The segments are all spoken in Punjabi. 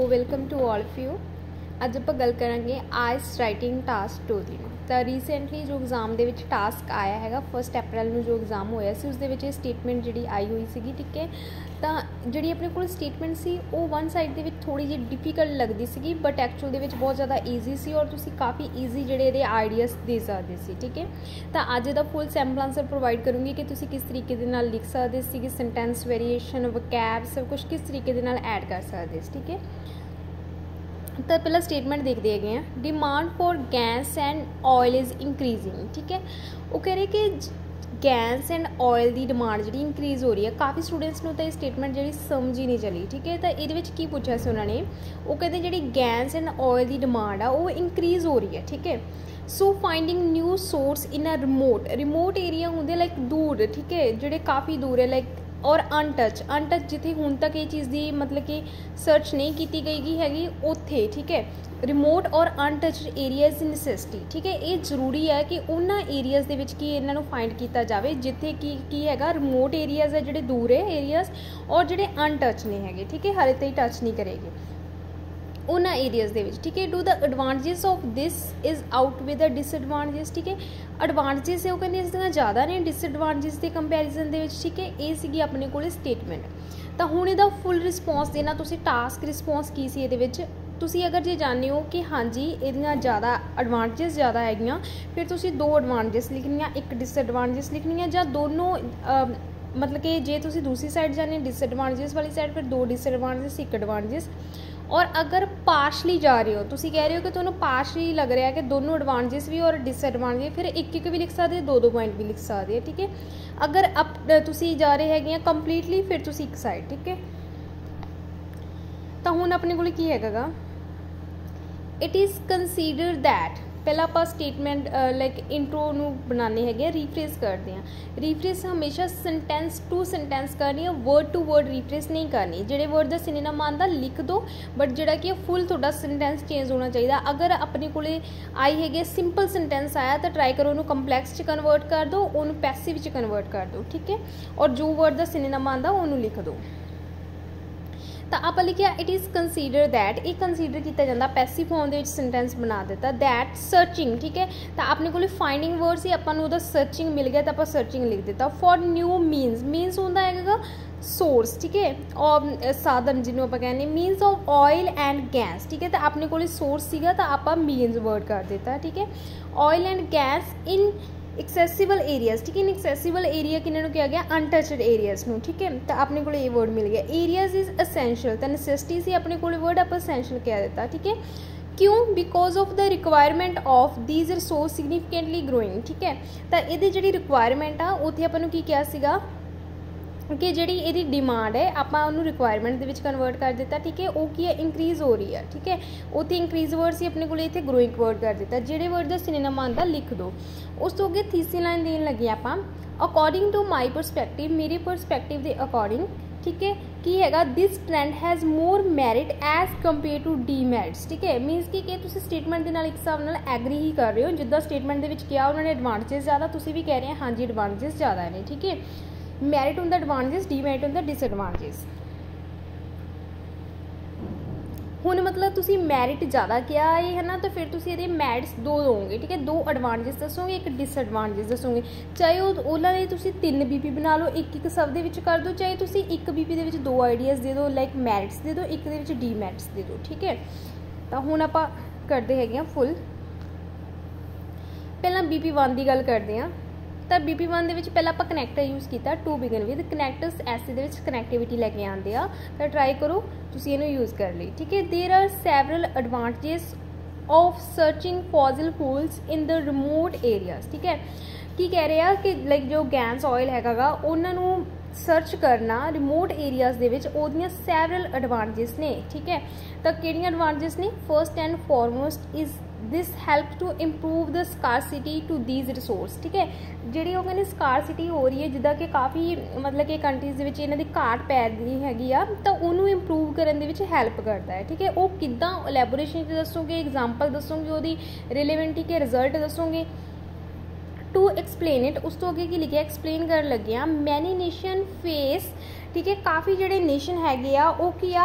Welcome to all of you. ਅੱਜ ਆਪਾਂ ਗੱਲ ਕਰਾਂਗੇ ਆਈਸ ਰਾਈਟਿੰਗ ਟਾਸਕ 2 ਦੀ। ਤਾਂ ਰੀਸੈਂਟਲੀ ਜੋ ਐਗਜ਼ਾਮ ਦੇ ਵਿੱਚ ਟਾਸਕ ਆਇਆ ਹੈਗਾ 1 ਅਪ੍ਰੈਲ ਨੂੰ ਜੋ ਐਗਜ਼ਾਮ ਹੋਇਆ ਸੀ ਉਸ ਦੇ ਵਿੱਚ ਇਹ ਸਟੇਟਮੈਂਟ ਜਿਹੜੀ ਆਈ ਹੋਈ ਸੀਗੀ, ਠੀਕ ਹੈ। ਤਾਂ ਜਿਹੜੀ ਆਪਣੇ ਕੋਲ ਸਟੇਟਮੈਂਟ ਸੀ ਉਹ ਵਨ ਸਾਈਡ ਦੇ ਵਿੱਚ ਥੋੜ੍ਹੀ ਜਿਹੀ ਡਿਫੀਕਲਟ ਲੱਗਦੀ ਸੀਗੀ, ਬਟ ਐਕਚੁਅਲ ਦੇ ਵਿੱਚ ਬਹੁਤ ਜ਼ਿਆਦਾ ਈਜ਼ੀ ਸੀ ਔਰ ਤੁਸੀਂ ਕਾਫੀ ਈਜ਼ੀ ਜਿਹੜੇ ਇਹਦੇ ਆਈਡੀਆਸ ਦੇ ਸਕਦੇ ਸੀ, ਠੀਕ ਹੈ। ਤਾਂ ਅੱਜ ਇਹਦਾ ਫੁੱਲ ਸੈਂਪਲ ਆਂਸਰ ਪ੍ਰੋਵਾਈਡ ਕਰੂੰਗੀ ਕਿ ਤੁਸੀਂ ਕਿਸ ਤਰੀਕੇ ਦੇ ਨਾਲ ਲਿਖ ਸਕਦੇ ਸੀਗੇ, ਸੈਂਟੈਂਸ ਵੇਰੀਏਸ਼ਨ, ਵਕੈਬ ਸਭ ਕੁਛ ਕਿਸ ਤਰੀਕੇ ਦੇ ਨਾਲ ਐਡ ਕਰ ਸਕਦੇ ਸੀ, ਠੀਕ ਹੈ। ਤਾਂ ਪਹਿਲਾਂ ਸਟੇਟਮੈਂਟ ਦੇਖਦੇ ਹੈਗੇ ਆ। Demand for gas and oil is increasing, ਠੀਕ ਹੈ। ਉਹ ਕਹਿ ਰਹੇ ਕਿ ਗੈਸ ਐਂਡ ਆਇਲ ਦੀ ਡਿਮਾਂਡ ਜਿਹੜੀ ਇੰਕਰੀਜ਼ ਹੋ ਰਹੀ ਹੈ। ਕਾਫੀ ਸਟੂਡੈਂਟਸ ਨੂੰ ਤਾਂ ਇਹ ਸਟੇਟਮੈਂਟ ਜਿਹੜੀ ਸਮਝ ਹੀ ਨਹੀਂ ਚੱਲੀ, ਠੀਕ ਹੈ। ਤਾਂ ਇਹਦੇ ਵਿੱਚ ਕੀ ਪੁੱਛਿਆ ਸੀ ਉਹਨਾਂ ਨੇ, ਉਹ ਕਹਿੰਦੇ ਜਿਹੜੀ ਗੈਸ ਐਂਡ ਆਇਲ ਦੀ ਡਿਮਾਂਡ ਆ ਉਹ ਇੰਕਰੀਜ਼ ਹੋ ਰਹੀ ਹੈ, ਠੀਕ ਹੈ। So finding new source in a remote area ਹੁੰਦੇ ਲਾਈਕ ਦੂਰ, ਠੀਕ ਹੈ, ਜਿਹੜੇ ਕਾਫੀ ਦੂਰ ਹੈ, ਲਾਈਕ ਔਰ ਅਨਟੱਚ ਜਿੱਥੇ ਹੁਣ ਤੱਕ ਇਹ ਚੀਜ਼ ਦੀ ਮਤਲਬ ਕਿ ਸਰਚ ਨਹੀਂ ਕੀਤੀ ਗਈ ਹੈਗੀ ਉੱਥੇ, ਠੀਕ ਹੈ। ਰਿਮੋਟ ਔਰ ਅਨਟੱਚਡ ਏਰੀਆਜ਼ ਦੀ ਨੈਸੈਸਿਟੀ, ਠੀਕ ਹੈ। ਇਹ ਜ਼ਰੂਰੀ ਹੈ ਕਿ ਉਹਨਾਂ ਏਰੀਆਜ਼ ਦੇ ਵਿੱਚ ਕੀ ਇਹਨਾਂ ਨੂੰ ਫਾਈਂਡ ਕੀਤਾ ਜਾਵੇ ਜਿੱਥੇ ਕੀ ਹੈਗਾ ਰਿਮੋਟ ਏਰੀਆਜ਼ ਹੈ, ਜਿਹੜੇ ਦੂਰ ਹੈ ਏਰੀਆਜ਼, ਔਰ ਜਿਹੜੇ ਅਨਟੱਚ ਨਹੀਂ ਹੈਗੇ, ਠੀਕ ਹੈ, ਹਾਲੇ ਤਾਈਂ ਟੱਚ ਨਹੀਂ ਕਰੇਗੇ ਉਹਨਾਂ ਏਰੀਆਜ਼ ਦੇ ਵਿੱਚ, ਠੀਕ ਹੈ। Do the advantages of this is out with the disadvantages, ਠੀਕ ਹੈ। ਐਡਵਾਂਟੇਜਸ ਹੈ ਉਹ ਕਹਿੰਦੇ ਇਸ ਦੀਆਂ ਜ਼ਿਆਦਾ ਨੇ ਡਿਸਐਡਵਾਂਟੇਜਸ ਦੇ ਕੰਪੈਰੀਜ਼ਨ ਦੇ ਵਿੱਚ, ਠੀਕ ਹੈ। ਇਹ ਸੀਗੀ ਆਪਣੇ ਕੋਲ ਸਟੇਟਮੈਂਟ। ਤਾਂ ਹੁਣ ਇਹਦਾ ਫੁੱਲ ਰਿਸਪੌਂਸ ਦੇਣਾ ਤੁਸੀਂ, ਟਾਸਕ ਰਿਸਪੌਂਸ ਕੀ ਸੀ ਇਹਦੇ ਵਿੱਚ। ਤੁਸੀਂ ਅਗਰ ਜੇ ਜਾਣਦੇ ਹੋ ਕਿ ਹਾਂਜੀ ਇਹਦੀਆਂ ਜ਼ਿਆਦਾ ਐਡਵਾਂਟੇਜਸ ਜ਼ਿਆਦਾ ਹੈਗੀਆਂ, ਫਿਰ ਤੁਸੀਂ 2 ਐਡਵਾਂਟੇਜਸ ਲਿਖਣੀਆਂ, 1 ਡਿਸਐਡਵਾਂਟੇਜਸ ਲਿਖਣੀਆਂ, ਜਾਂ ਦੋਨੋਂ ਮਤਲਬ ਕਿ ਜੇ ਤੁਸੀਂ ਦੂਸਰੀ ਸਾਈਡ ਜਾਂਦੇ ਡਿਸਐਡਵਾਂਟੇਜਸ ਵਾਲੀ ਸਾਈਡ, ਫਿਰ 2 ਡਿਸਐਡਵਾਂਟੇਜਸ 1 ਐਡਵਾਂਟੇਜਸ। ਔਰ ਅਗਰ ਪਾਰਸ਼ਲੀ ਜਾ ਰਹੇ ਹੋ, ਤੁਸੀਂ ਕਹਿ ਰਹੇ ਹੋ ਕਿ ਤੁਹਾਨੂੰ ਪਾਰਸ਼ਲੀ ਲੱਗ ਰਿਹਾ ਕਿ ਦੋਨੋਂ ਐਡਵਾਂਟੇਜਸ ਵੀ ਔਰ ਡਿਸਐਡਵਾਂਟੇਜ, ਫਿਰ 1 ਵੀ ਲਿਖ ਸਕਦੇ, 2 ਪੁਆਇੰਟ ਵੀ ਲਿਖ ਸਕਦੇ, ਠੀਕ ਹੈ। ਅਗਰ ਤੁਸੀਂ ਜਾ ਰਹੇ ਹੈਗੇ ਆ ਕੰਪਲੀਟਲੀ, ਫਿਰ ਤੁਸੀਂ 1 ਸਾਈਡ, ਠੀਕ ਹੈ। ਤਾਂ ਹੁਣ ਆਪਣੇ ਕੋਲ ਕੀ ਹੈਗਾ ਗਾ, ਇਟ ਇਜ਼ ਕੰਸੀਡਰ ਦੈਟ। ਪਹਿਲਾਂ ਆਪਾਂ ਸਟੇਟਮੈਂਟ ਲਾਈਕ ਇੰਟਰੋ ਨੂੰ ਬਣਾਉਂਦੇ ਹੈਗੇ ਆ, ਰੀਫਰੇਸ ਕਰਦੇ ਹਾਂ। ਰੀਫਰੇਸ ਹਮੇਸ਼ਾ ਸੈਂਟੈਂਸ ਟੂ ਸੈਂਟੈਂਸ ਕਰਨੀ ਹੈ, ਵਰਡ ਟੂ ਵਰਡ ਰੀਫਰੇਸ ਨਹੀਂ ਕਰਨੀ। ਜਿਹੜੇ ਵਰਡ ਦਾ ਸਿਨੋਨਿਮ ਆਉਂਦਾ ਲਿਖ ਦਿਓ, ਬਟ ਜਿਹੜਾ ਕਿ ਫੁੱਲ ਤੁਹਾਡਾ ਸੈਂਟੈਂਸ ਚੇਂਜ ਹੋਣਾ ਚਾਹੀਦਾ। ਅਗਰ ਆਪਣੇ ਕੋਲ ਆਈ ਹੈਗੇ ਸਿੰਪਲ ਸੈਂਟੈਂਸ ਆਇਆ ਤਾਂ ਟਰਾਈ ਕਰੋ ਉਹਨੂੰ ਕੰਪਲੈਕਸ 'ਚ ਕਨਵਰਟ ਕਰ ਦਿਓ, ਉਹਨੂੰ ਪੈਸਿਵ 'ਚ ਕਨਵਰਟ ਕਰ ਦਿਓ, ਠੀਕ ਹੈ। ਔਰ ਜੋ ਵਰਡ ਦਾ ਸਿਨੋਨਿਮ ਆਉਂਦਾ ਉਹਨੂੰ ਲਿਖ ਦਿਓ। ਤਾਂ ਆਪਾਂ ਲਿਖਿਆ ਇਟ ਇਜ਼ ਕੰਸੀਡਰ ਦੈਟ, ਇਹ ਕੰਸੀਡਰ ਕੀਤਾ ਜਾਂਦਾ, ਪੈਸਿਵ ਫਾਰਮ ਦੇ ਵਿੱਚ ਸੈਂਟੈਂਸ ਬਣਾ ਦਿੱਤਾ। ਦੈਟ ਸਰਚਿੰਗ, ਠੀਕ ਹੈ। ਤਾਂ ਆਪਣੇ ਕੋਲ ਫਾਈਂਡਿੰਗ ਵਰਡ ਸੀ, ਆਪਾਂ ਨੂੰ ਉਹਦਾ ਸਰਚਿੰਗ ਮਿਲ ਗਿਆ ਤਾਂ ਆਪਾਂ ਸਰਚਿੰਗ ਲਿਖ ਦਿੱਤਾ। ਫॉर ਨਿਊ ਮੀਨਸ ਹੁੰਦਾ ਹੈਗਾ ਸੋਰਸ, ਠੀਕ ਹੈ, ਔਰ ਸਾਧਨ ਜਿਹਨੂੰ ਆਪਾਂ ਕਹਿੰਦੇ means of oil and gas, ਠੀਕ ਹੈ। ਤਾਂ ਆਪਣੇ ਕੋਲ ਸੋਰਸ ਸੀਗਾ ਤਾਂ ਆਪਾਂ ਮੀਨਸ ਵਰਡ ਕਰ ਦਿੱਤਾ, ਠੀਕ ਹੈ। Oil and gas inaccessible areas, ਠੀਕ ਹੈ। ਇਨ ਐਕਸੈਸੀਬਲ ਏਰੀਆ ਕਿਹਨਾਂ ਨੂੰ ਕਿਹਾ ਗਿਆ, ਅਨਟੱਚਡ ਏਰੀਆਜ਼ ਨੂੰ, ਠੀਕ ਹੈ। ਤਾਂ ਆਪਣੇ ਕੋਲ ਇਹ ਵਰਡ ਮਿਲ ਗਿਆ। ਏਰੀਆਜ਼ ਇਜ਼ ਅਸੈਂਸ਼ੀਅਲ, ਤਾਂ ਨੈਸੈਸਿਟੀ ਸੀ ਆਪਣੇ ਕੋਲ ਵਰਡ, ਆਪਾਂ ਅਸੈਂਸ਼ੀਅਲ ਕਹਿ ਦਿੱਤਾ, ਠੀਕ ਹੈ। ਕਿਉਂ, because of the requirement of these resource significantly growing, ਠੀਕ ਹੈ। ਤਾਂ ਇਹਦੀ ਜਿਹੜੀ ਰਿਕੁਆਇਰਮੈਂਟ ਆ ਉੱਥੇ ਆਪਾਂ ਨੂੰ ਕੀ ਕਿਹਾ ਸੀਗਾ ਕਿ ਜਿਹੜੀ ਇਹਦੀ ਡਿਮਾਂਡ ਹੈ ਆਪਾਂ ਉਹਨੂੰ ਰਿਕੁਆਇਰਮੈਂਟ ਦੇ ਵਿੱਚ ਕਨਵਰਟ ਕਰ ਦਿੱਤਾ, ਠੀਕ ਹੈ। ਉਹ ਕੀ ਹੈ, ਇੰਕਰੀਜ਼ ਹੋ ਰਹੀ ਹੈ, ਠੀਕ ਹੈ। ਉੱਥੇ ਇੰਕਰੀਜ਼ ਵਰਡ ਸੀ ਆਪਣੇ ਕੋਲ, ਇੱਥੇ ਗਰੋਇੰਗ ਵਰਡ ਕਰ ਦਿੱਤਾ। ਜਿਹੜੇ ਵਰਡ ਦਾ ਸਿਨੋਨਿਮ ਆਉਂਦਾ ਲਿਖ ਦਿਓ। ਉਸ ਤੋਂ ਅੱਗੇ ਤੀਸਰੀ ਲਾਈਨ ਦੇਣ ਲੱਗੇ ਆਪਾਂ, ਅਕੋਰਡਿੰਗ ਟੂ ਮਾਈ ਪਰਸਪੈਕਟਿਵ, ਮੇਰੇ ਪਰਸਪੈਕਟਿਵ ਦੇ ਅਕੋਰਡਿੰਗ, ਠੀਕ ਹੈ। ਕੀ ਹੈਗਾ, this trend has more merit as compare to demerits, ਠੀਕ ਹੈ। ਮੀਨਸ ਕਿ ਤੁਸੀਂ ਸਟੇਟਮੈਂਟ ਦੇ ਨਾਲ ਇੱਕ ਹਿਸਾਬ ਨਾਲ ਐਗਰੀ ਹੀ ਕਰ ਰਹੇ ਹੋ। ਜਿੱਦਾਂ ਸਟੇਟਮੈਂਟ ਦੇ ਵਿੱਚ ਕਿਹਾ ਉਹਨਾਂ ਨੇ ਐਡਵਾਂਟੇਜਸ ਜ਼ਿਆਦਾ, ਤੁਸੀਂ ਵੀ ਕਹਿ ਰਹੇ ਹੋ ਹਾਂਜੀ ਐਡਵਾਂਟੇਜਸ ਜ਼ਿਆਦਾ ਨੇ, ਠੀਕ ਹੈ। ਮੈਰਿਟ ਹੁੰਦਾ ਐਡਵਾਂਟੇਜਸ, ਡੀਮੈਰਿਟ ਹੁੰਦਾ ਡਿਸਐਡਵਾਂਟੇਜਸ। ਹੁਣ ਮਤਲਬ ਤੁਸੀਂ ਮੈਰਿਟ ਜ਼ਿਆਦਾ ਕਿਹਾ ਹੈ ਨਾ, ਤਾਂ ਫਿਰ ਤੁਸੀਂ ਇਹਦੇ ਮੈਰਿਟਸ 2 ਦੋਗੇ, ਠੀਕ ਹੈ। 2 ਐਡਵਾਂਟੇਜਸ ਦੱਸੋਗੇ, 1 ਡਿਸਐਡਵਾਂਟੇਜ ਦੱਸੋਗੇ। ਚਾਹੇ ਉਹਨਾਂ ਲਈ ਤੁਸੀਂ 3 BP ਬਣਾ ਲਓ, 1 ਸਭ ਦੇ ਵਿੱਚ ਕਰ ਦਿਓ, ਚਾਹੇ ਤੁਸੀਂ 1 BP ਦੇ ਵਿੱਚ 2 ਆਈਡੀਆਜ਼ ਦੇ ਦਿਓ, ਲਾਈਕ ਮੈਰਿਟਸ ਦੇ ਦਿਓ, 1 ਦੇ ਵਿੱਚ ਡੀਮੈਰਿਟਸ ਦੇ ਦਿਓ, ਠੀਕ ਹੈ। ਤਾਂ ਹੁਣ ਆਪਾਂ ਕਰਦੇ ਹੈਗੇ ਹਾਂ ਫੁੱਲ। ਪਹਿਲਾਂ BP1 ਦੀ ਗੱਲ ਕਰਦੇ ਹਾਂ। ਤਾਂ BP1 ਦੇ ਵਿੱਚ ਪਹਿਲਾਂ ਆਪਾਂ ਕਨੈਕਟਰ ਯੂਜ਼ ਕੀਤਾ to begin with. Connectors essay ਦੇ ਵਿੱਚ ਕਨੈਕਟੀਵਿਟੀ ਲੈ ਕੇ ਆਉਂਦੇ ਆ, ਤਾਂ ਟਰਾਈ ਕਰੋ ਤੁਸੀਂ ਇਹਨੂੰ ਯੂਜ਼ ਕਰ ਲਈ, ਠੀਕ ਹੈ। There are several advantages of searching fossil fuels in the remote areas, ਠੀਕ ਹੈ। ਕੀ ਕਹਿ ਰਹੇ ਆ ਕਿ ਲਾਈਕ ਜੋ ਗੈਸ ਆਇਲ ਹੈਗਾ ਗਾ ਉਹਨਾਂ ਨੂੰ ਸਰਚ ਕਰਨਾ ਰਿਮੋਟ ਏਰੀਆਜ਼ ਦੇ ਵਿੱਚ, ਉਹਦੀਆਂ ਸੈਵਰਲ ਐਡਵਾਂਟੇਜਸ ਨੇ, ਠੀਕ ਹੈ। ਤਾਂ ਕਿਹੜੀਆਂ ਐਡਵਾਂਟੇਜਸ ਨੇ, first and foremost is this help to improve the scarcity to these resource, ਠੀਕ ਹੈ। ਜਿਹੜੀ ਉਹ ਕਹਿੰਦੇ ਸਕਾਰਸਿਟੀ ਹੋ ਰਹੀ ਹੈ, ਜਿੱਦਾਂ ਕਿ ਕਾਫੀ ਮਤਲਬ ਕਿ ਕੰਟਰੀਜ਼ ਦੇ ਵਿੱਚ ਇਹਨਾਂ ਦੀ ਘਾਟ ਪੈ ਰਹੀ ਹੈਗੀ ਆ, ਤਾਂ ਉਹਨੂੰ ਇੰਪਰੂਵ ਕਰਨ ਦੇ ਵਿੱਚ ਹੈਲਪ ਕਰਦਾ ਹੈ, ਠੀਕ ਹੈ। ਉਹ ਕਿੱਦਾਂ ਇਲੈਬੋਰੇਸ਼ਨ 'ਚ ਦੱਸੋਗੇ, ਐਗਜ਼ਾਮਪਲ ਦੱਸੋਗੇ, ਉਹਦੀ ਰਿਲੇਵੈਂਟ ਕਿ ਰਿਜ਼ਲਟ ਦੱਸੋਗੇ। ਟੂ ਐਕਸਪਲੇਨ ਇਟ, ਉਸ ਤੋਂ ਅੱਗੇ ਕੀ ਲਿਖਿਆ, ਐਕਸਪਲੇਨ ਕਰਨ ਲੱਗੇ ਆ। ਮੈਨੀ ਨੇਸ਼ਨ ਫੇਸ, ਠੀਕ ਹੈ। ਕਾਫੀ ਜਿਹੜੇ ਨੇਸ਼ਨ ਹੈਗੇ ਆ ਉਹ ਕੀ ਆ,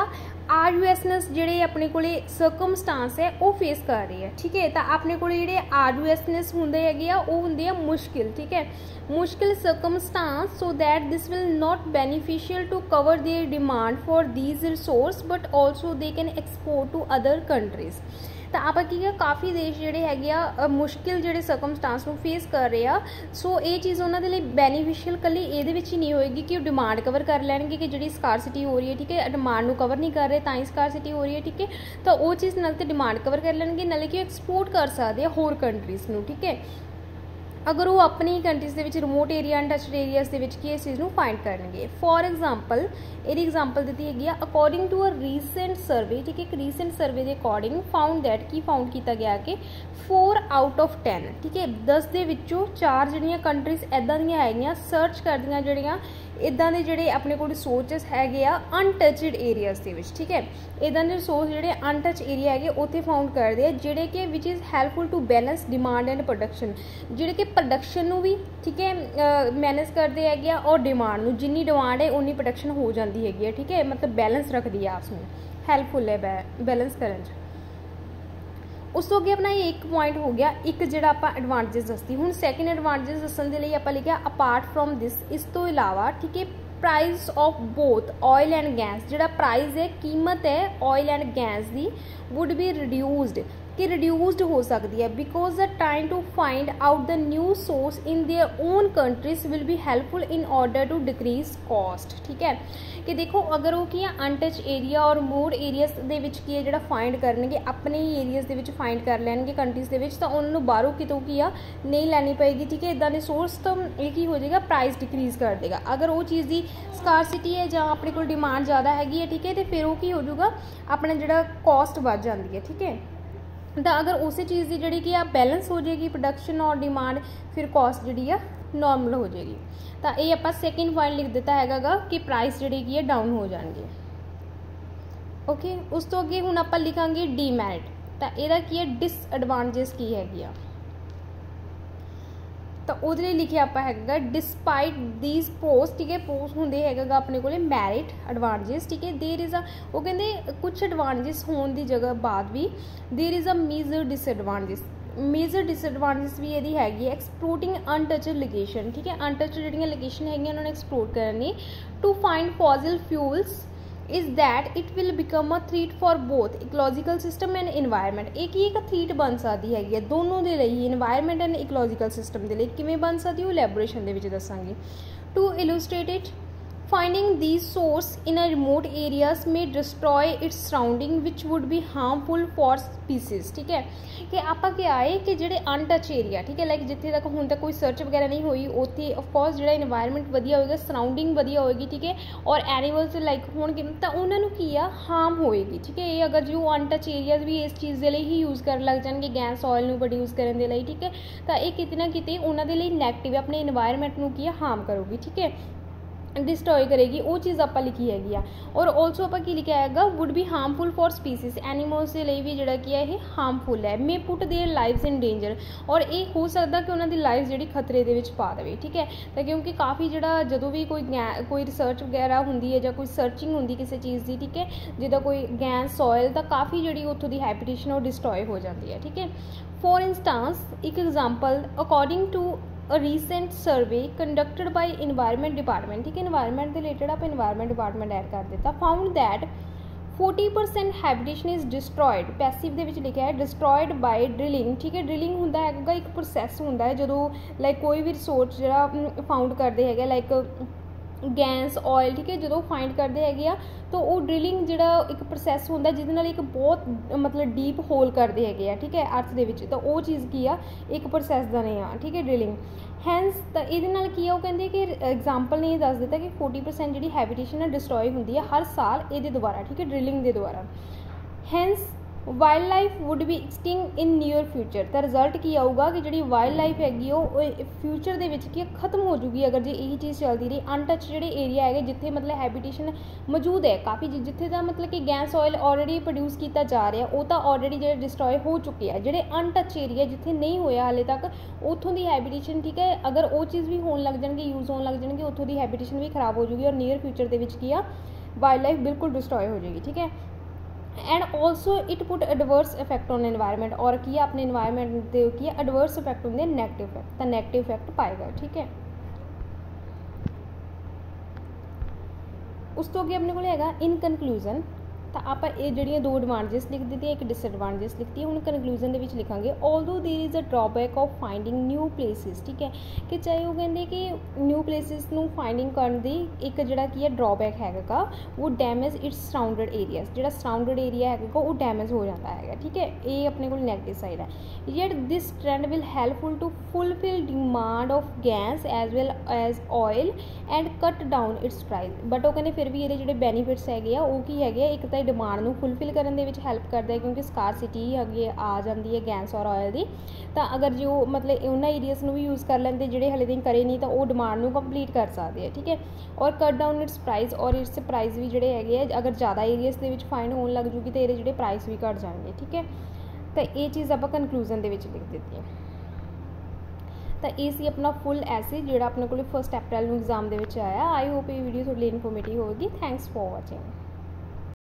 आरयूएसनेस ਜਿਹੜੇ ਆਪਣੇ ਕੋਲੇ ਸਰਕਮਸਟਾਂਸ ਹੈ ਉਹ ਫੇਸ ਕਰ ਰਹੀ ਹੈ, ਠੀਕ ਹੈ। ਤਾਂ ਆਪਣੇ ਕੋਲੇ ਜਿਹੜੇ ਆਰਯੂਐਸਨੈਸ ਹੁੰਦੇ ਹੈਗੇ ਆ ਉਹ ਹੁੰਦੇ ਆ ਮੁਸ਼ਕਿਲ, ਠੀਕ ਹੈ, ਮੁਸ਼ਕਿਲ circumstances, so that this will not beneficial to cover their demand for these resource but also they can export to other countries। ਤਾਂ ਆਪਾਂ ਕੀ ਆ ਕਾਫੀ ਦੇਸ਼ ਜਿਹੜੇ ਹੈਗੇ ਆ ਮੁਸ਼ਕਿਲ ਜਿਹੜੇ ਸਰਕਮਸਟਾਂਸ ਨੂੰ ਫੇਸ ਕਰ ਰਹੇ ਆ, ਸੋ ਇਹ ਚੀਜ਼ ਉਹਨਾਂ ਦੇ ਲਈ ਬੈਨੀਫੀਸ਼ੀਅਲ ਇਕੱਲੀ ਇਹਦੇ ਵਿੱਚ ਹੀ ਨਹੀਂ ਹੋਏਗੀ ਕਿ ਉਹ ਡਿਮਾਂਡ ਕਵਰ ਕਰ ਲੈਣਗੇ ਕਿ ਜਿਹੜੀ ਸਕਾਰਸਿਟੀ ਹੋ ਰਹੀ ਹੈ, ਠੀਕ ਹੈ, ਡਿਮਾਂਡ ਨੂੰ ਕਵਰ ਨਹੀਂ ਕਰ ਰਹੇ ਤਾਂ ਹੀ ਸਕਾਰਸਿਟੀ ਹੋ ਰਹੀ ਹੈ, ਠੀਕ ਹੈ। ਤਾਂ ਉਹ ਚੀਜ਼ ਨਾਲ ਤੇ ਡਿਮਾਂਡ ਕਵਰ ਕਰ ਲੈਣਗੇ, ਨਾਲੇ ਕਿ ਐਕਸਪੋਰਟ ਕਰ ਸਕਦੇ ਆ ਹੋਰ ਕੰਟਰੀਜ਼ ਨੂੰ, ਠੀਕ ਹੈ। अगर वो अपनी कंट्रीज़ ਦੇ ਵਿੱਚ ਰਿਮੋਟ ਏਰੀਆ ਅਨਟੱਚਡ ਏਰੀਆਜ਼ ਦੇ ਵਿੱਚ ਕੀ ਇਸ ਚੀਜ਼ ਨੂੰ ਫਾਈਂਡ ਕਰਨਗੇ। ਫੋਰ ਐਗਜ਼ਾਮਪਲ ਇਹਦੀ ਐਗਜ਼ਾਮਪਲ ਦਿੱਤੀ ਹੈਗੀ ਆ according to a recent survey, ਠੀਕ ਹੈ, ਇੱਕ ਰੀਸੈਂਟ ਸਰਵੇ ਦੇ ਅਕੋਰਡਿੰਗ ਫਾਊਂਡ ਦੈਟ ਕੀ ਫਾਊਂਡ ਕੀਤਾ ਗਿਆ ਕਿ 4 ਆਊਟ ਆਫ 10, ਠੀਕ ਹੈ, 10 ਦੇ ਵਿੱਚੋਂ 4 ਜਿਹੜੀਆਂ ਕੰਟਰੀਜ਼ ਇੱਦਾਂ ਦੀਆਂ ਹੈਗੀਆਂ ਸਰਚ ਕਰਦੀਆਂ ਜਿਹੜੀਆਂ ਇੱਦਾਂ ਦੇ ਜਿਹੜੇ ਆਪਣੇ ਕੋਲ ਰਿਸੋਰਸਿਸ ਹੈਗੇ ਆ ਅਨਟੱਚਡ ਏਰੀਆਜ਼ ਦੇ ਵਿੱਚ, ਠੀਕ ਹੈ, ਇੱਦਾਂ ਦੇ ਰਿਸੋਰਸ ਜਿਹੜੇ ਅਨਟੱਚ ਏਰੀਆ ਹੈਗੇ ਉੱਥੇ ਫਾਊਂਡ ਕਰਦੇ ਆ ਜਿਹੜੇ ਕਿ which is helpful to balance demand and production, ਜਿਹੜੇ ਕਿ ਪ੍ਰੋਡਕਸ਼ਨ ਨੂੰ ਵੀ, ਠੀਕ ਹੈ, ਮੈਨੇਜ ਕਰਦੇ ਹੈਗੇ ਆ ਔਰ ਡਿਮਾਂਡ ਨੂੰ, ਜਿੰਨੀ ਡਿਮਾਂਡ ਹੈ ਉਨੀ ਪ੍ਰੋਡਕਸ਼ਨ ਹੋ ਜਾਂਦੀ ਹੈਗੀ ਹੈ, ਠੀਕ ਹੈ, ਮਤਲਬ ਬੈਲੈਂਸ ਰੱਖਦੀ ਹੈ ਆਪਸ ਨੂੰ, ਹੈਲਪਫੁਲ ਹੈ ਬੈਲੈਂਸ ਕਰਨ 'ਚ। ਉਸ ਤੋਂ ਅੱਗੇ ਆਪਣਾ ਇਹ ਇੱਕ ਪੁਆਇੰਟ ਹੋ ਗਿਆ, ਇੱਕ ਜਿਹੜਾ ਆਪਾਂ ਐਡਵਾਂਟੇਜ ਦੱਸਦੀ। ਹੁਣ ਸੈਕਿੰਡ ਐਡਵਾਂਟੇਜ ਦੱਸਣ ਦੇ ਲਈ ਆਪਾਂ ਲਿਖਿਆ ਅਪਾਰਟ ਫਰੋਮ ਦਿਸ, ਇਸ ਤੋਂ ਇਲਾਵਾ, ਠੀਕ ਹੈ, price of both oil and gas, ਜਿਹੜਾ ਪ੍ਰਾਈਸ ਹੈ ਕੀਮਤ ਹੈ ਆਇਲ ਐਂਡ ਗੈਸ ਦੀ ਵੁੱਡ ਬੀ ਰਿਡਿਊਸਡ, कि रिड्यूस्ड हो सकती है because the time to find out the new source in their own countries will be helpful in order to decrease cost, ठीक है। कि देखो अगर वो की अनटच एरिया और मोर एरियाज दे विच की है जिहड़ा फाइंड करनगे अपने ही एरियाज दे विच फाइंड कर लैणगे कंट्रीज दे विच, तां उन्हां नूं बाहरों कितों की आ नहीं लैनी पएगी, ठीक है। इदां दे सोर्स तो ये की हो जाएगा प्राइस डिक्रीज कर देगा। अगर वो चीज़ की स्कारसिटी है जां अपने कोल डिमांड ज़्यादा हैगी है, ठीक है, तो फिर वो की हो जाऊगा अपना जिहड़ा कॉस्ट वध जाती है, ठीक है। तो अगर उस चीज़ की जी कि बैलेंस हो जाएगी प्रोडक्शन और डिमांड, फिर कॉस्ट जी नॉर्मल हो जाएगी। तो ये आप सैकेंड पॉइंट लिख दिता है कि प्राइस जी की डाउन हो जाएंगे, ओके। उस तो अगे हुण आप लिखांगे डीमैरिट, तो यदा की है डिसएडवांटेज की हैगी आ, तो वो लिखे आप है डिस्पाइट दीज पोस्ट, ठीक है, पोस्ट होंगे है अपने को मैरिट एडवांटेज, ठीक है। देर इज़ अ वो कहते कुछ एडवांटेज होने की जगह बाद भी there is a major disadvantage, major disadvantage भी यदि हैगी एक्सप्लोटिंग अनटचड लोकेशन, ठीक है, अनटचड जी लोकेशन है उन्होंने एक्सप्लोर करनी to find fossil fuels is that it will become a threat for both ecological system and environment। एक ही एक थ्रीट बन सकती है दोनों के लिए, environment and ecological system के लिए किमें बन सकती है वो एलैबोरेशन के दसांगे। To illustrate it finding these source in a remote areas may destroy its surrounding which would be harmful for species, ठीक है। कि आप क्या है कि जो अनटच एरिया, ठीक है, लाइक जिथे तक हुण तक कोई सर्च वगैरह नहीं हुई उत्थे ऑफकोर्स जो इन्वायरमेंट वधिया होएगा, सराउंडिंग वधिया होएगी, ठीक है, और एनीमल्स लाइक होणगे तो उन्होंने की आ हार्म होएगी, ठीक है। ये अगर जो अनटच एरियाज भी इस चीज़ के लिए ही यूज़ कर लग जाएंगे गैस ऑयल नूं प्रोड्यूस करने के लिए, ठीक है, तो ये किते ना किते उन्होंने लिए नैगेटिव अपने इन्वायरमेंट नूं की हार्म करूगी, ठीक है, डिस्ट्रॉय करेगी, वो चीज़ आप लिखी हैगी आ। और ऑल्सो आप की लिखा है would be harmful for species, animals के लिए भी जोड़ा कि है हार्मफुल है, may put their lives in danger, और ये हो सकता कि उन्होंने लाइफ जी खतरे के पा दे, ठीक है। तो क्योंकि काफ़ी जो जो भी कोई रिसर्च वगैरह होंगी है या कोई सर्चिंग होंगी किसी चीज़ की, ठीक है, जिदा कोई गैस सॉयल तो काफ़ी जी उत्थों की हैबिटेशन वो डिस्ट्रॉय हो जाती है, ठीक है। फॉर इंस्टांस एक example according to a recent survey conducted by environment department, ठीक है, environment रिलेटेड आप environment department ऐड कर देता, found that 40% habitation is destroyed, passive दे विच लिखा है destroyed by drilling, ठीक है। ड्रिलिंग होंदा है एक प्रोसैस होंदा है जो लाइक कोई भी रिसोर्स जो फाउंड करते हैं लाइक गैस ऑयल, ठीक है, जो फाइंड करते हैं तो वो ड्रिलिंग जो एक प्रोसैस होंदा जिहदे नाल एक बहुत मतलब डीप होल करते हैं, ठीक है, अर्थ दे विच, तो वो चीज़ की आ एक प्रोसैस का नहीं आ, ठीक है, ड्रिलिंग हैंस। तो ये की वो कहते कि एग्जाम्पल ने दस दिता कि 40% जी हैबिटेशन डिस्ट्रॉय होंदी है हर साल ये द्वारा, ठीक है, ड्रिलिंग के द्वारा। Hence wildlife would be extinct in near future, तो रिजल्ट की आऊगा कि जी वाइल्ड लाइफ हैगी फ्यूचर के खत्म हो जूगी अगर जी यही चीज़ चलती रही। अनटच जो एरिया है जिथे मतलब हैबिटेशन मौजूद है काफ़ी जिथे का मतलब कि गैस ऑयल ऑलरेडी प्रोड्यूस किया जा रहा है वो तो ऑलरेडी जो डिस्ट्रॉय हो चुके हैं। जोड़े अनटच एरिया जिथे नहीं होया हाले तक उतों की हैबिटेशन, ठीक है, अगर वो चीज़ भी होने लग जाएगी यूज़ होने लग जाएगी उतों की हैबिटेशन भी खराब हो जूगी और नीयर फ्यूचर के की आ वाइल्ड लाइफ बिल्कुल डिस्ट्रॉय हो जाएगी, ठीक है। And also it put adverse effect on environment, और की अपने एनवायरनमेंट के की एडवर्स इफैक्ट होंगे नैगेटिव इफैक्ट, तो नैगेटिव इफैक्ट पाएगा। ठीक है, उस तो अगे अपने को हैगा इन कनक्लूजन, तो आप ये जड़ियाँ दो एडवांटेजेस लिख दी एक डिसएडवांटेजेस लिखती है। हम कनक्लूजन के लिखांगे although there is a drawback of finding new places. ठीक है, कि चाहे वो कहते कि न्यू प्लेसिस नू फाइंडिंग करने की एक जड़ा की है ड्रॉबैक हैगा वो डैमेज इट्स सराउंडेड एरियाज, जो सराउंडेड एरिया हैगा वो डैमेज हो जाता है। ठीक है, ये अपने को नैगेटिव साइड है। Yet this trend will helpful to fulfil demand of gas as well as oil and cut down its price. But वो कहते फिर भी ये जो बेनीफिट्स है वो की है एक तो डिमांड ਨੂੰ फुलफिल करने ਦੇ ਵਿੱਚ ਹੈਲਪ करता है, क्योंकि ਸਕਾਰਸਿਟੀ ਅੱਗੇ ਆ ਜਾਂਦੀ ਹੈ ਗੈਸ ਔਰ ਆਇਲ ਦੀ। ਤਾਂ ਅਗਰ ਜੋ ਮਤਲਬ ਉਹਨਾਂ ਏਰੀਆਸ ਨੂੰ ਵੀ ਯੂਜ਼ ਕਰ ਲੈਂਦੇ ਜਿਹੜੇ ਹਲੇ ਦਿਨ ਕਰੇ ਨਹੀਂ ਤਾਂ ਉਹ ਡਿਮਾਂਡ ਨੂੰ ਕੰਪਲੀਟ ਕਰ ਸਕਦੇ ਆ। ਠੀਕ ਹੈ, ਔਰ ਕੱਟ ਡਾਊਨ ਇਟਸ ਪ੍ਰਾਈਸ, ਔਰ ਇਟਸ ਪ੍ਰਾਈਸ ਵੀ ਜਿਹੜੇ ਹੈਗੇ ਆ ਅਗਰ ਜ਼ਿਆਦਾ ਏਰੀਆਸ ਦੇ ਵਿੱਚ ਫਾਈਂਡ ਹੋਣ ਲੱਗ ਜੂਗੀ ਤਾਂ ਇਹਦੇ ਜਿਹੜੇ ਪ੍ਰਾਈਸ ਵੀ ਘਟ ਜਾਣਗੇ। ਠੀਕ ਹੈ, ਤਾਂ ਇਹ ਚੀਜ਼ ਆਪਾਂ ਕਨਕਲੂਜਨ ਦੇ ਵਿੱਚ ਲਿਖ ਦਿੱਤੀ ਹੈ। ਤਾਂ ਇਹ ਸੀ ਆਪਣਾ ਫੁੱਲ ਐਸੇ ਜਿਹੜਾ ਆਪਣੇ ਕੋਲ 1 ਅਪ੍ਰੈਲ ਨੂੰ ਐਗਜ਼ਾਮ ਦੇ ਵਿੱਚ ਆਇਆ। ਆਈ ਹੋਪ ਇਹ ਵੀਡੀਓ ਤੁਹਾਡੇ ਲਈ ਇਨਫੋਰਮੇਟਿਵ ਹੋਵੇਗੀ। Thanks for watching.